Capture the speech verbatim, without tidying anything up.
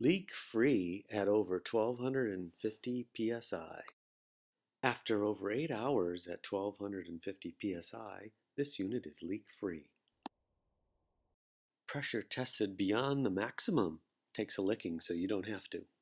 Leak-free at over twelve fifty P S I. After over eight hours at twelve fifty P S I, this unit is leak-free. Pressure tested beyond the maximum. Takes a licking so you don't have to.